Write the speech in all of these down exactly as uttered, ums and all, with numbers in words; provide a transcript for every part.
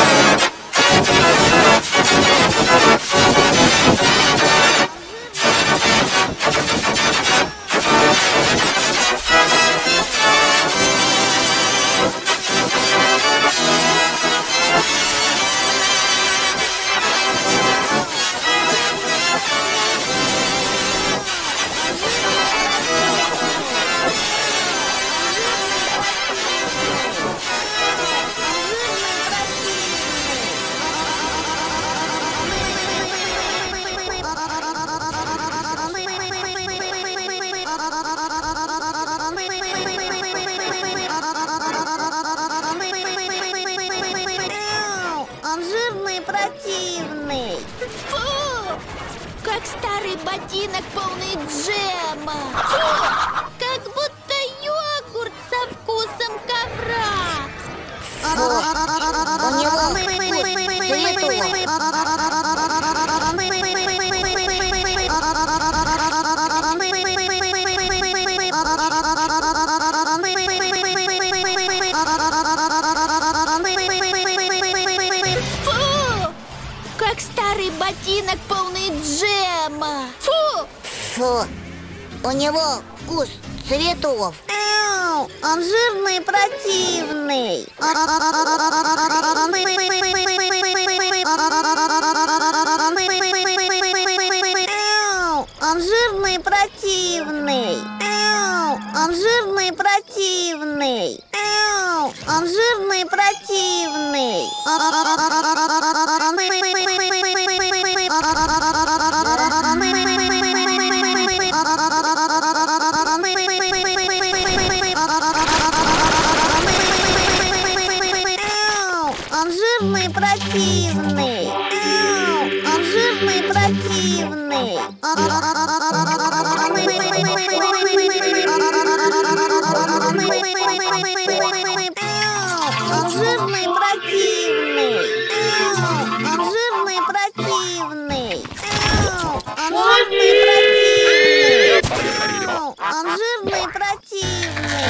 Он жирный и противный. Фу! Как старый ботинок, полный джема. Фу! Как будто йогурт со вкусом ковра. Фу! У него вкус Как старый ботинок, полный джема. Фу! Фу! У него вкус цветов. Ау! Он жирный и противный. Ау! Он жирный и противный. Ау! Он жирный и противный. Ау! Он жирный и противный. Он жирный и противный. Он жирный и противный. Он жирный и противный. Он жирный и противный. Он жирный и противный. Он жирный и противный.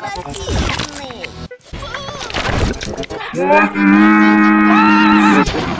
What?